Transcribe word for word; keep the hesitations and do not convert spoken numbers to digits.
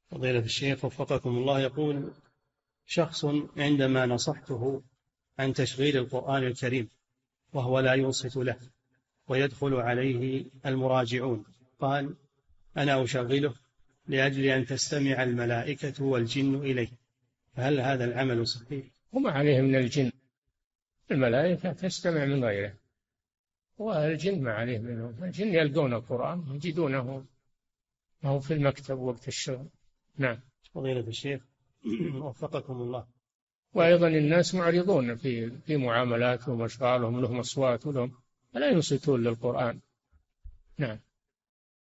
فضيلة الشيخ وفقكم الله، يقول شخص عندما نصحته عن تشغيل القرآن الكريم وهو لا ينصت له ويدخل عليه المراجعون، قال أنا أشغله لأجل أن تستمع الملائكة والجن إليه، فهل هذا العمل صحيح؟ وما عليه من الجن، الملائكة تستمع من غيره، والجن ما عليه منهم، الجن يلقون القرآن يجدونه وهو في المكتب وقت الشغل. نعم. فضيلة الشيخ وفقكم الله. وأيضا الناس معرضون في في معاملاتهم وأشغالهم، لهم أصوات ولهم فلا ينصتون للقرآن. نعم.